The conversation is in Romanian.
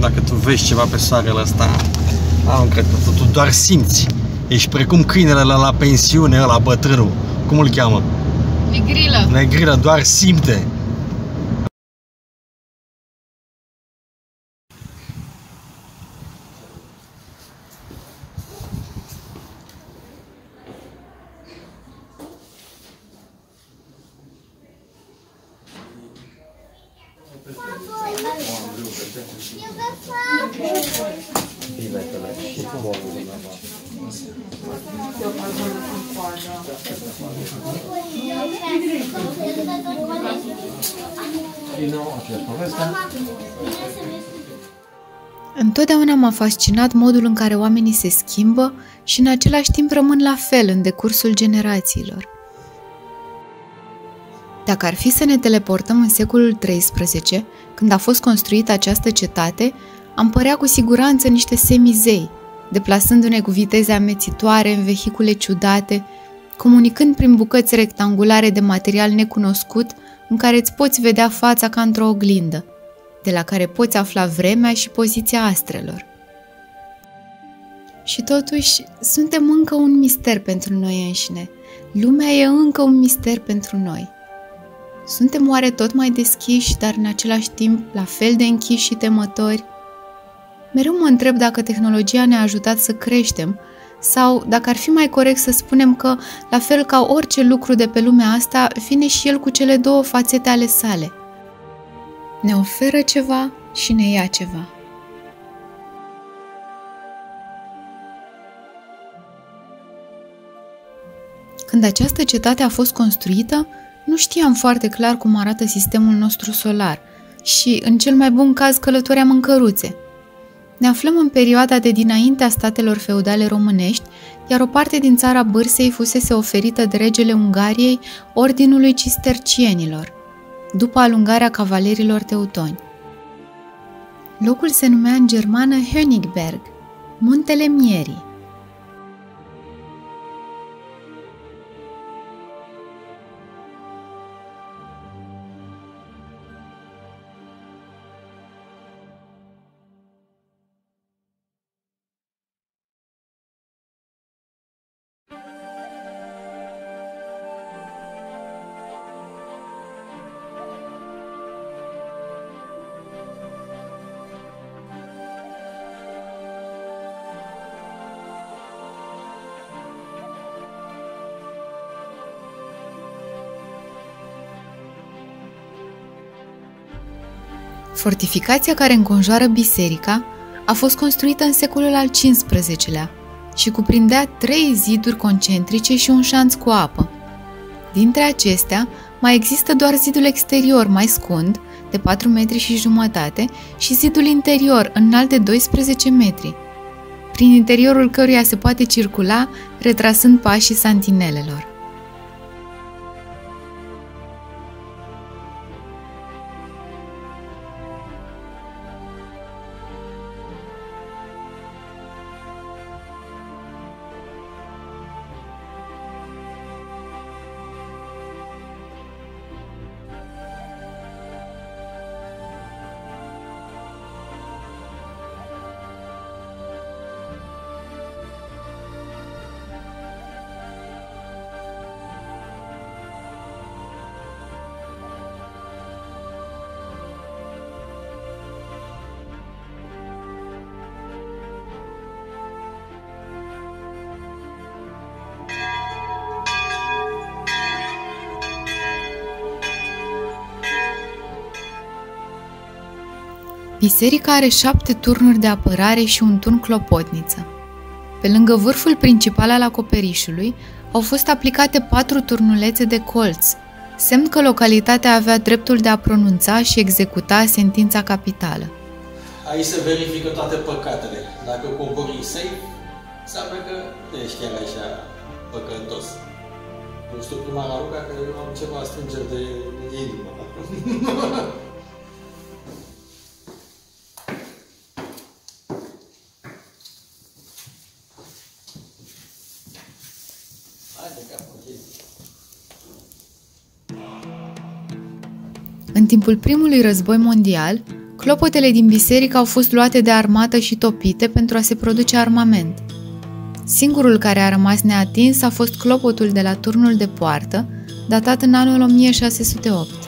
dacă tu vezi ceva pe soarele ăsta. Nu cred că tu doar simți. Ești precum câinele la pensiune, ăla bătrânul. Cum îl cheamă? Negrilă. Negrilă, doar simte. Întotdeauna m-a fascinat modul în care oamenii se schimbă și în același timp rămân la fel în decursul generațiilor. Dacă ar fi să ne teleportăm în secolul XIII, când a fost construită această cetate, am părea cu siguranță niște semizei, deplasându-ne cu viteze amețitoare în vehicule ciudate, comunicând prin bucăți rectangulare de material necunoscut în care îți poți vedea fața ca într-o oglindă, de la care poți afla vremea și poziția astrelor. Și totuși, suntem încă un mister pentru noi înșine. Lumea e încă un mister pentru noi. Suntem oare tot mai deschiși, dar în același timp la fel de închiși și temători? Mereu mă întreb dacă tehnologia ne-a ajutat să creștem sau dacă ar fi mai corect să spunem că, la fel ca orice lucru de pe lumea asta, vine și el cu cele două fațete ale sale. Ne oferă ceva și ne ia ceva. Când această cetate a fost construită, nu știam foarte clar cum arată sistemul nostru solar și, în cel mai bun caz, călătoream în căruțe. Ne aflăm în perioada de dinaintea statelor feudale românești, iar o parte din țara Bârsei fusese oferită de regele Ungariei Ordinului Cistercienilor, după alungarea cavalerilor teutoni. Locul se numea în germană Hönigberg, Muntele Mierii. Fortificația care înconjoară biserica a fost construită în secolul al XV-lea și cuprindea 3 ziduri concentrice și un șanț cu apă. Dintre acestea, mai există doar zidul exterior mai scund, de 4 metri și jumătate, și zidul interior, înalt de 12 metri, prin interiorul căruia se poate circula, retrasând pașii santinelelor. Biserica are 7 turnuri de apărare și un turn clopotniță. Pe lângă vârful principal al acoperișului au fost aplicate 4 turnulețe de colț, semn că localitatea avea dreptul de a pronunța și executa sentința capitală. Aici se verifică toate păcatele. Dacă cobori safe, înseamnă că nu ești chiar așa păcătos. Nu știu prima la ruga că eu am ceva strângeri de inimă. În timpul primului război mondial, Clopotele din biserică au fost luate de armată și topite pentru a se produce armament. Singurul care a rămas neatins a fost clopotul de la turnul de poartă, datat în anul 1608.